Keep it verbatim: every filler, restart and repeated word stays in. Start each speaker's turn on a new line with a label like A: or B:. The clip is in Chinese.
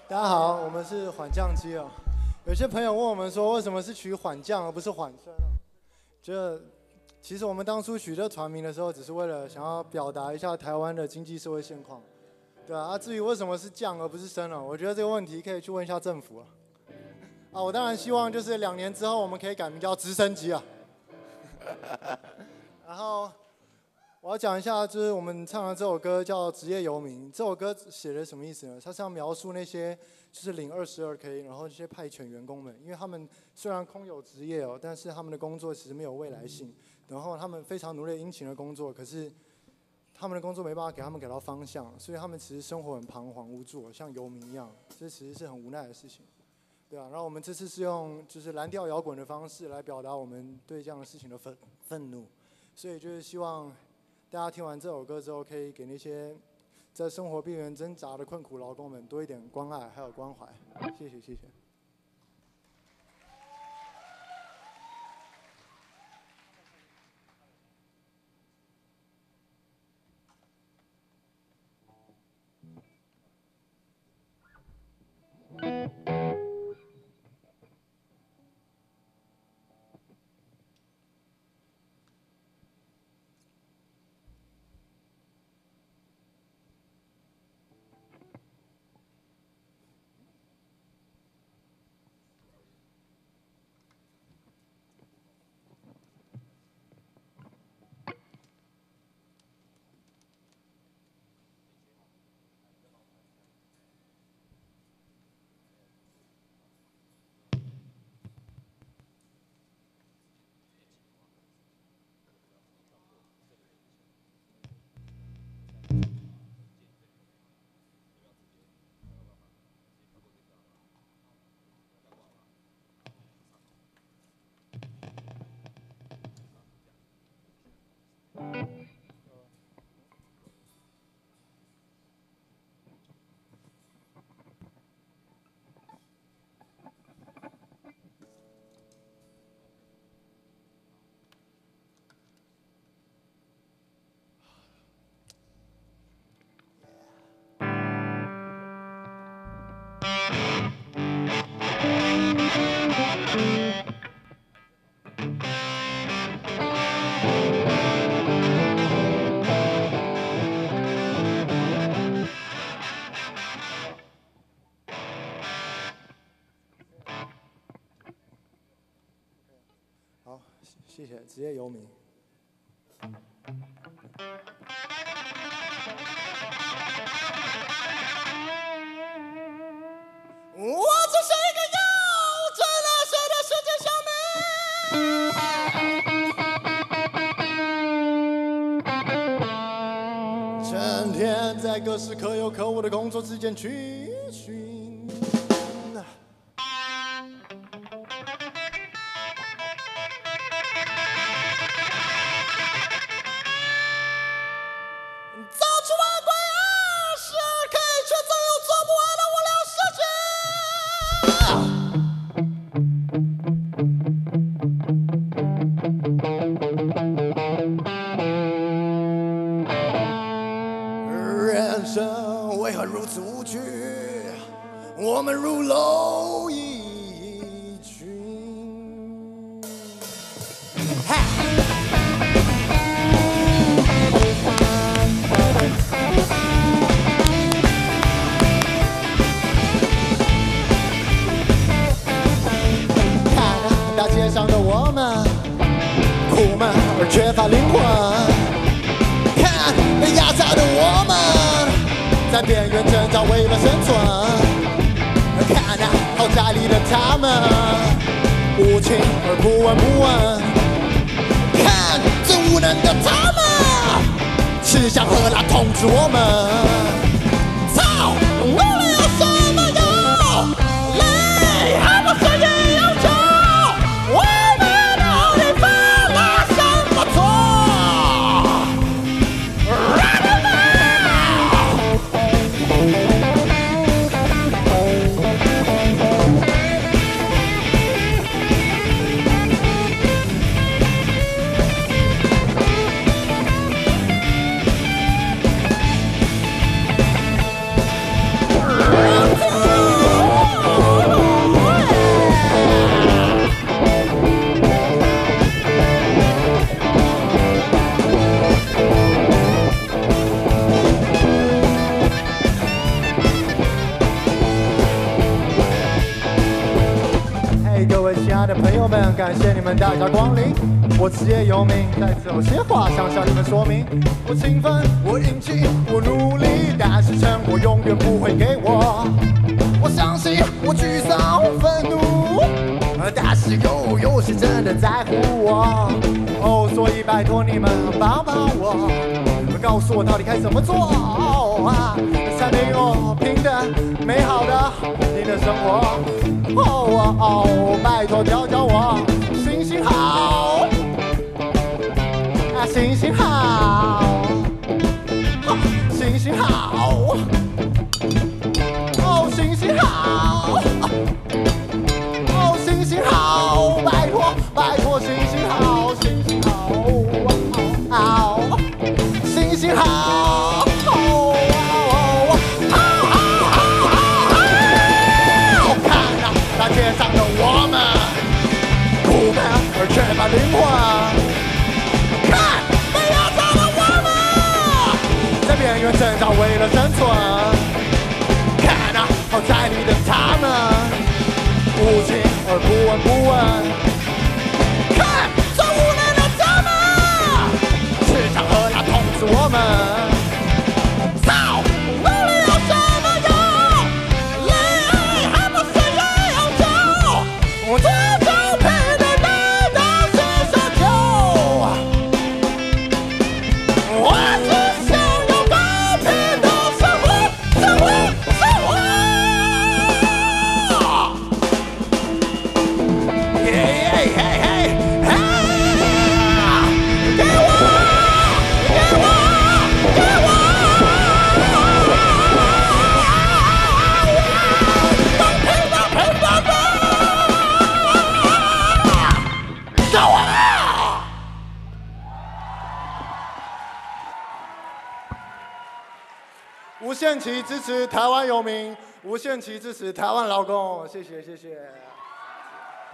A: 大家好，我们是缓降机哦。有些朋友问我们说，为什么是取缓降而不是缓升哦？这其实我们当初取这团名的时候，只是为了想要表达一下台湾的经济社会现况，对啊。啊至于为什么是降而不是升呢？我觉得这个问题可以去问一下政府啊。啊，我当然希望就是两年之后我们可以改名叫直升机啊。然后我要讲一下，就是我们唱的这首歌叫《职业游民》。这首歌写的什么意思呢？它是要描述那些就是领二十二 K， 然后这些派遣员工们，因为他们虽然空有职业哦，但是他们的工作其实没有未来性。然后他们非常努力殷勤的工作，可是他们的工作没办法给他们给到方向，所以他们其实生活很彷徨无助，像游民一样。这其实是很无奈的事情，对啊。然后我们这次是用就是蓝调摇滚的方式来表达我们对这样的事情的愤愤怒，所以就是希望大家听完这首歌之后，可以给那些在生活边缘挣扎的困苦劳工们多一点关爱还有关怀。谢谢，谢谢。好，谢谢，职业游民。我只是一个幼稚了谁的世界小民，整天在各式可有可无的工作之间去寻。我们如蝼蚁群，看大街上的我们，苦闷而缺乏灵魂。看被压榨的我们，在边缘挣扎，为了生存。看那豪宅里的他们，无情而不闻不问。看这无能的他们，吃香喝辣统治我们。操，努力有什么用？累还不是一样穷？我们到底犯了什么错？让他们。 很感谢你们大驾光临。我职业游民，在此有些话想向你们说明。我勤奋，我硬气，我努力，但是成果永远不会给我。我相信，我沮丧，愤怒，但是又有些真的在乎我。哦，所以拜托你们帮帮我，告诉我到底该怎么做，啊，才能有平等、美好的、你的生活。哦哦哦，拜托教教我，行行好，啊，行行好，行行好，哦，行行好，哦，行行好，拜托拜托，行行好，行行好，好，行行好。大街上的我们，苦闷而缺乏灵魂。看，被压榨的我们，在边缘挣扎为了生存。看那好在意的他们，无情而不闻不问。看，最无能的他们，只想和他痛死我们。操，努力有什么用？我最招聘的难道是奢求？我只想要高品的生活，生活，生活。嘿嘿嘿嘿嘿，给我，给我，给我，高品的品的的。无限期支持台湾游民，无限期支持台湾劳工，谢谢谢谢。